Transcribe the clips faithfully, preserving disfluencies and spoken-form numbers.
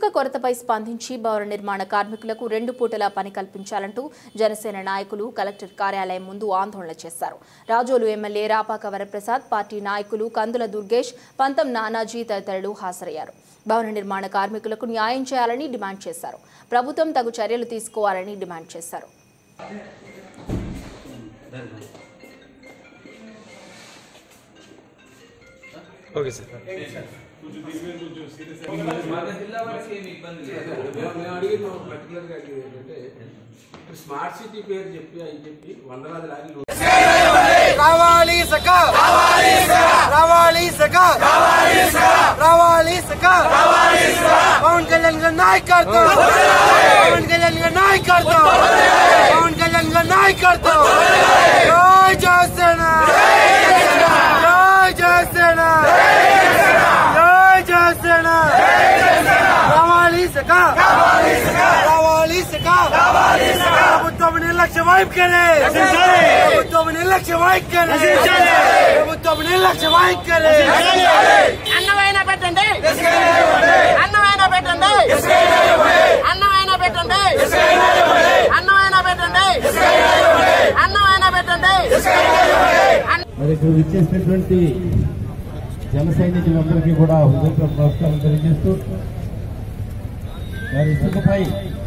కొరతపై స్పందించి భవన నిర్మాణ కార్మికులకు రెండు పూటల పని కల్పించాలంటూ జనసేన నాయకులు కలెక్టర్ కార్యాలయం ముందు ఆందోళన చేశారు. రాజోలు ఎమ్మెల్యే రాపాక వరప్రసాద్, పార్టీ నాయకులు కందుల దుర్గేష్, పంతం నానాజీ తదితరులు హాజరయ్యారు. భవన నిర్మాణ కార్మికులకు న్యాయం చేయాలని డిమాండ్ చేశారు. ప్రభుత్వం తగు చర్యలు తీసుకోవాలని డిమాండ్ చేశారు. Okay sir. స్మార్ట్ సిటీ పేరు చెప్పి అని చెప్పి వందలాది లారీలు రావాలి సక రావాలి సక రావాలి సక పవన్ కళ్యాణ్ గారి నాయకత్వం పవన్ కళ్యాణ్ గారి నాయకత్వం పవన్ కళ్యాణ్ గారి నాయకత్వం జై జనసేన జై జనసేన జై జనసేన రావాలి సక రావాలి సక ప్రభుత్వం నిర్లక్ష్య వైఖరి ప్రభుత్వం నిర్లక్ష్య వైఖరి ప్రభుత్వం నిర్లక్ష్య వైఖరి అన్నమైనా పెట్టండి అన్నమైనా పెట్టండి అన్నమైనా పెట్టండి అన్నమైనా పెట్టండి అన్నమైనా పెట్టండి మరి ఇక్కడ విచ్చేసినటువంటి జన సైనికులందరికీ కూడా హృదయపూర్వక నమస్కారం తెలియజేస్తూ మరి ఇసుకపై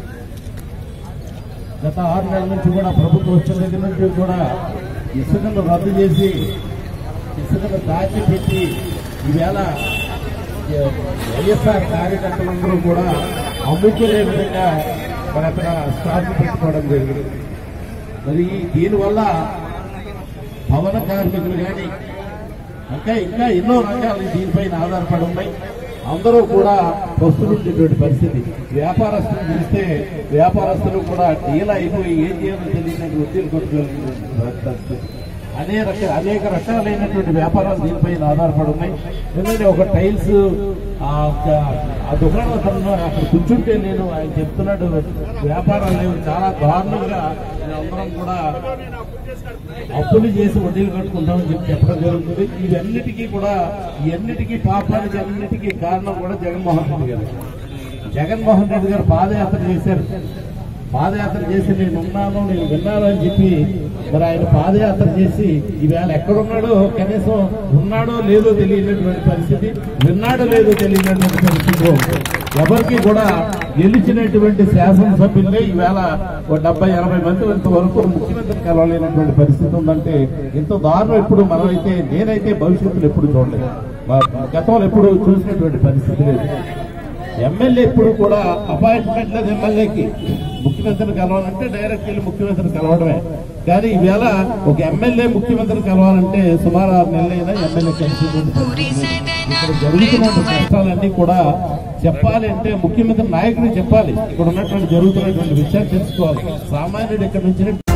గత ఆరు నెలల నుంచి కూడా ప్రభుత్వం వచ్చిన దగ్గర నుంచి కూడా ఇసుకను రద్దు చేసి ఇసుకను దాచిపెట్టి ఈవేళ వైఎస్ఆర్ కార్యకర్తలందరూ కూడా అమ్ముకునే విధంగా మరి అక్కడ స్టాక్ పెట్టుకోవడం జరిగింది. మరి దీనివల్ల భవన కార్మికులు కానీ ఇంకా ఇంకా ఎన్నో రంగాలు దీనిపైన ఆధారపడి ఉన్నాయి. అందరూ కూడా వస్తున్నటువంటి పరిస్థితి. వ్యాపారస్తులు చూస్తే వ్యాపారస్తులు కూడా డీలా అయిపోయి ఏం చేయాలో తెలియనటువంటి ఒత్తిడి కొట్టుకోవాలి. అనేక రక అనేక రకాలైనటువంటి వ్యాపారాలు దీనిపైన ఆధారపడి ఉన్నాయి. ఎందుకంటే ఒక టైల్స్ ఆ దుకాణం అక్కడ కూర్చుంటే నేను ఆయన చెప్తున్నాడు వ్యాపారాలు లేవు, చాలా దారుణంగా అందరం కూడా అప్పులు చేసి వడ్డీలు కట్టుకుంటామని చెప్పి చెప్పడం జరుగుతుంది. ఇవన్నిటికీ కూడా ఇవన్నిటికీ పాపానికి అన్నిటికీ కారణం కూడా జగన్మోహన్ రెడ్డి గారు. జగన్మోహన్ రెడ్డి గారు పాదయాత్ర చేశారు. పాదయాత్ర చేసి నేను ఉన్నాను నేను విన్నాను అని చెప్పి మరి ఆయన పాదయాత్ర చేసి ఈవేళ ఎక్కడున్నాడో కనీసం ఉన్నాడో లేదో తెలియనటువంటి పరిస్థితి, విన్నాడో లేదో తెలియనటువంటి పరిస్థితిలో ఎవరికి కూడా గెలిచినటువంటి శాసనసభ్యులే ఈవేళ ఒక డెబ్బై ఎనభై మంది ఇంతవరకు ముఖ్యమంత్రి కలవలేనటువంటి పరిస్థితి ఉందంటే ఇంత దారుణం ఎప్పుడు మనమైతే నేనైతే భవిష్యత్తులో ఎప్పుడు చూడలేదు, గతంలో ఎప్పుడు చూసినటువంటి పరిస్థితి లేదు. ఎమ్మెల్యే ఎప్పుడు కూడా అపాయింట్మెంట్ లేదు. ఎమ్మెల్యేకి ముఖ్యమంత్రిని కలవాలంటే డైరెక్ట్ వెళ్ళి ముఖ్యమంత్రిని కలవడమే. కానీ ఈవేళ ఒక ఎమ్మెల్యే ముఖ్యమంత్రిని కలవాలంటే సుమారు ఆరు నెలలైనా ఎమ్మెల్యే కలిసినటువంటి ఇక్కడ జరుగుతున్న కష్టాలన్నీ కూడా చెప్పాలి అంటే ముఖ్యమంత్రి నాయకుడు చెప్పాలి. ఇక్కడ ఉన్నటువంటి జరుగుతున్నటువంటి విషయాలు తెలుసుకోవాలి. సామాన్యుడు ఇక్కడ నుంచి